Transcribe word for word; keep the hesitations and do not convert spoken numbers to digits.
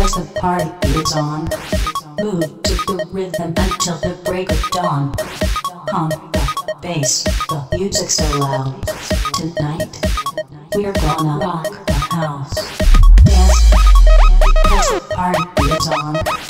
'cause the party is on. Move to the rhythm until the break of dawn. On the bass, the music's so loud. Tonight, we're gonna rock the house. Dance, because the party is on.